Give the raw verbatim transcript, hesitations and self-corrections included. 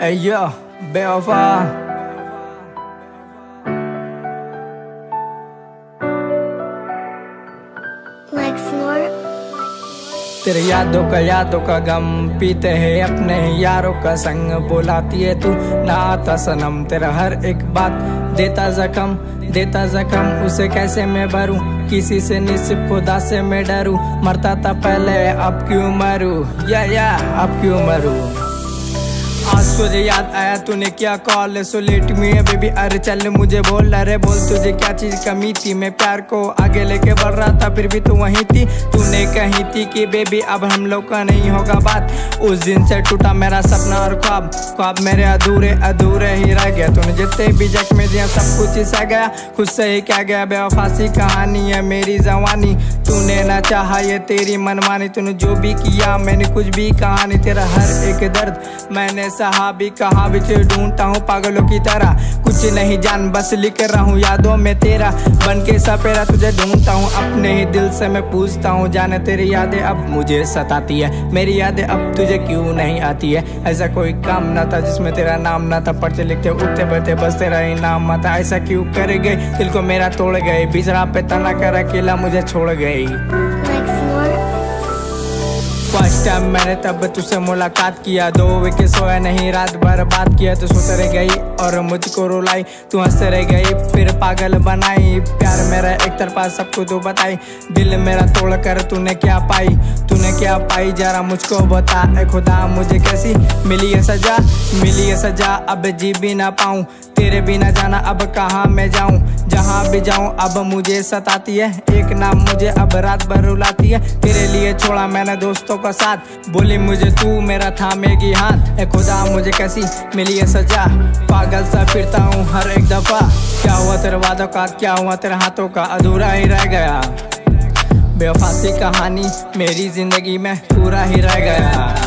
Yo, बेवफा तेरे यादों का यादों का गम पीते हैं अपने यारों का संग, बुलाती है तू ना आता सनम। तेरा हर एक बात देता जख्म देता जख्म, उसे कैसे मैं भरूं, किसी से नहीं सिर्फ खुदा से मैं डरूं। मरता था पहले अब क्यों मरूं, या या अब क्यों मरूं। आज तुझे याद आया तूने क्या कॉल, सो लेट मी है बेबी, अरे चल मुझे बोल, अरे बोल तुझे क्या चीज कमी थी। मैं प्यार को आगे लेके बढ़ रहा था फिर भी तू वहीं थी। तूने कही थी कि बेबी अब हम लोग का नहीं होगा बात। उस दिन से टूटा मेरा सपना और ख्वाब, ख्वाब मेरे अधूरे अधूरे ही रह गया। तूने जितने भी जख्म दिया सब कुछ ही सह गया, खुद से ही क्या गया। बेवफासी कहानी है मेरी जवानी, तूने ना चाहा ये तेरी मनमानी। तूने जो भी किया मैंने कुछ भी कहानी, तेरा हर एक दर्द मैंने सहा भी कहा भी। ढूंढता हूँ पागलों की तरह, कुछ नहीं जान बस लिख रहा हूँ यादों में तेरा बन के सपेरा। तुझे ढूंढता हूँ अपने ही दिल से मैं पूछता हूँ, जाने तेरी यादें अब मुझे सताती है। मेरी यादें अब तुझे क्यों नहीं आती है। ऐसा कोई काम ना था जिसमें तेरा नाम ना था, पर्चे लिखते उठते बैठते बस तेरा ही नाम था। ऐसा क्यों कर गए दिल को मेरा तोड़ गए, बिजरा पे तना कर अकेला मुझे छोड़ गई। फर्स्ट टाइम मैंने तब तुझसे मुलाकात किया, दो वीके सोया नहीं रात भर बात किया। तू सोते रह गई और मुझको रुलाई, तू हंसते रह गई फिर पागल बनाई। प्यार मेरा एक तरफा सबको तू बताई, दिल मेरा तोड़ कर तूने क्या पाई, तूने क्या पाई जरा मुझको बता। ए खुदा मुझे कैसी मिली है सजा, मिली है सजा अब जी भी ना पाऊं। तेरे बिना जाना अब कहाँ मैं जाऊं, जहाँ भी जाऊं अब मुझे सताती है। एक नाम मुझे अब रात भर रुलाती है, तेरे लिए छोड़ा मैंने दोस्तों का साथ। बोली मुझे तू मेरा थामेगी हाथ, ए खुदा मुझे कैसी मिली है सजा। पागल सा फिरता हूँ हर एक दफा, क्या हुआ तेरे वादों का, क्या हुआ तेरे हाथों का, अधूरा ही रह गया। बेवफासी कहानी मेरी जिंदगी में पूरा ही रह गया।